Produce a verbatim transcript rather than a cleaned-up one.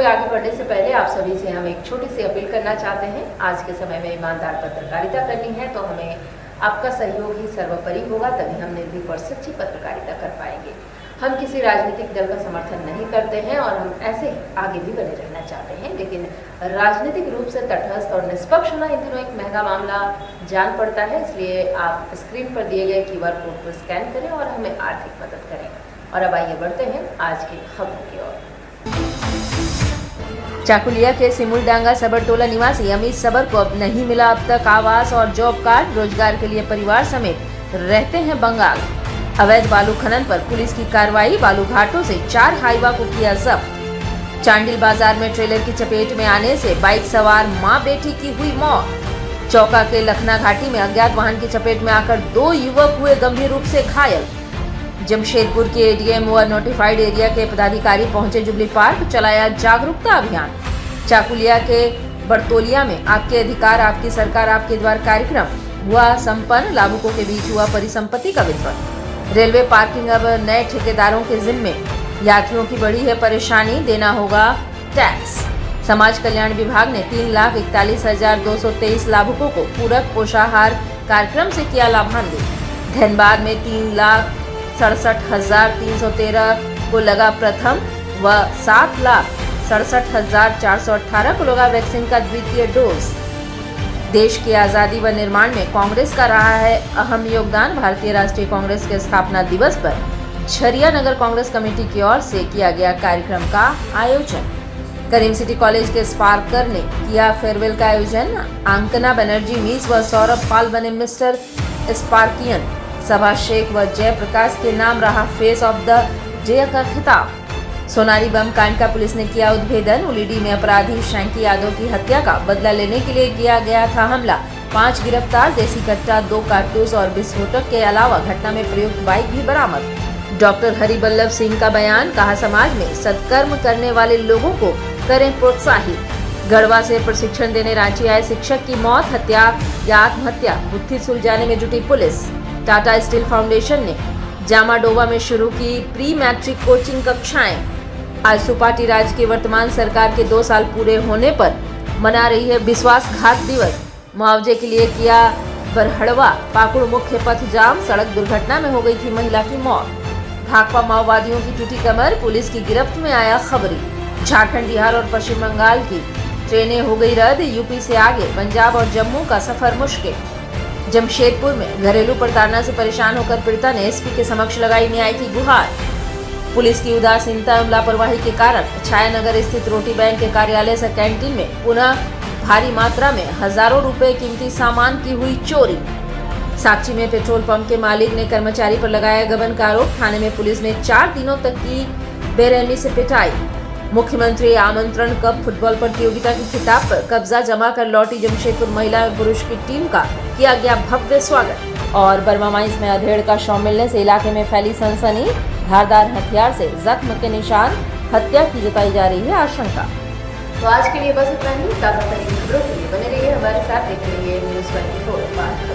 में आगे बढ़ने से पहले आप सभी से हम एक छोटी सी अपील करना चाहते हैं। आज के समय में ईमानदार पत्रकारिता करनी है तो हमें आपका सहयोग ही सर्वोपरि होगा, तभी हम निर्भीक और सच्ची पत्रकारिता कर पाएंगे। हम किसी राजनीतिक दल का समर्थन नहीं करते हैं और हम ऐसे ही आगे भी बने रहना चाहते हैं, लेकिन राजनीतिक रूप से तटस्थ और निष्पक्ष होना इन दिनों एक महंगा मामला जान पड़ता है। इसलिए आप स्क्रीन पर दिए गए क्यूआर कोड को स्कैन करें और हमें आर्थिक मदद करें। और अब आइए बढ़ते हैं आज की खबरों की ओर। चाकुलिया के सिमुलडांगा सबर टोला निवासी अमित सबर को अब नहीं मिला अब तक आवास और जॉब कार्ड। रोजगार के लिए परिवार समेत रहते हैं बंगाल। अवैध बालू खनन पर पुलिस की कार्रवाई। बालू घाटों से चार हाईवा को किया जब्त। चांडिल बाजार में ट्रेलर की चपेट में आने से बाइक सवार मां बेटी की हुई मौत। चौका के लखना घाटी में अज्ञात वाहन की चपेट में आकर दो युवक हुए गंभीर रूप से घायल। जमशेदपुर के एडीएम व नोटिफाइड एरिया के पदाधिकारी पहुंचे जुबली पार्क, चलाया जागरूकता अभियान। चाकुलिया के बरतोलिया में आपके अधिकार आपकी सरकार आपके द्वार कार्यक्रम हुआ संपन्न। लाभुकों के बीच हुआ परिसंपत्ति का वितरण। रेलवे पार्किंग अब नए ठेकेदारों के जिम्मे। यात्रियों की बढ़ी है परेशानी, देना होगा टैक्स। समाज कल्याण विभाग ने तीन लाख इकतालीस हजार दो सौ तेईस लाभुकों को पूरक पोषाहार कार्यक्रम से किया लाभान्वित। धनबाद में तीन लाख सड़सठ हजार तीन सौ तेरह को लगा प्रथम व सात लाख सड़सठ हजार चार सौ अठारह को लगा वैक्सीन का द्वितीय डोज। देश की आजादी व निर्माण में कांग्रेस का रहा है अहम योगदान। भारतीय राष्ट्रीय कांग्रेस के स्थापना दिवस पर झरिया नगर कांग्रेस कमेटी की ओर से किया गया कार्यक्रम का आयोजन। करीम सिटी कॉलेज के स्पार्कर ने किया फेयरवेल का आयोजन। अंकना बनर्जी मिस व सौरभ पाल बने मिस्टर स्पार्कियन। सभा शेख व जयप्रकाश के नाम रहा फेस ऑफ द डे का खिताब। सोनारी बम कांड का पुलिस ने किया उद्भेदन। उलीडी में अपराधी शैंकी यादव की हत्या का बदला लेने के लिए किया गया था हमला। पांच गिरफ्तार, देसी कट्टा, दो कारतूस और विस्फोटक के अलावा घटना में प्रयुक्त बाइक भी बरामद। डॉक्टर हरिबल्लभ सिंह का बयान, कहा समाज में सत्कर्म करने वाले लोगों को करें प्रोत्साहित। गढ़वा से प्रशिक्षण देने रांची आए शिक्षक की मौत, हत्या या आत्महत्या, गुत्थी सुलझाने में जुटी पुलिस। टाटा स्टील फाउंडेशन ने जामाडोवा में शुरू की प्री मैट्रिक कोचिंग कक्षाएं। आज सुपाटी राज्य की वर्तमान सरकार के दो साल पूरे होने पर मना रही है विश्वासघात दिवस। मुआवजे के लिए किया बरहड़वा। पाकुड़ मुख्य पथ जाम, सड़क दुर्घटना में हो गई थी महिला की मौत। भाकपा माओवादियों की टूटी कमर, पुलिस की गिरफ्त में आया खबरी। झारखंड, बिहार और पश्चिम बंगाल की ट्रेनें हो गई रद्द। यूपी से आगे पंजाब और जम्मू का सफर मुश्किल। जमशेदपुर में घरेलू प्रताड़ना से परेशान होकर पीड़िता ने एसपी के समक्ष लगाई न्याय की गुहार। पुलिस की उदासीनता एवं लापरवाही के कारण छायानगर स्थित रोटी बैंक के कार्यालय से कैंटीन में पुनः भारी मात्रा में हजारों रुपए कीमती सामान की हुई चोरी। साक्षी में पेट्रोल पंप के मालिक ने कर्मचारी पर लगाया गबन का आरोप। थाने में पुलिस ने चार दिनों तक की बेरहमी से पिटाई। मुख्यमंत्री आमंत्रण कप फुटबॉल प्रतियोगिता के खिताब पर कब्जा जमा कर लौटी जमशेदपुर महिला और पुरुष की टीम का किया गया भव्य स्वागत। और बर्मा माइंस में अधेड़ का शव मिलने से इलाके में फैली सनसनी। धारदार हथियार से जख्म के निशान, हत्या की जताई जा रही है आशंका। तो आज के लिए बस इतना ही। ताज़ा तरीन खबरों के लिए बने रहिए हमारे साथ, देखते रहिए न्यूज़ ट्वेंटी फोर।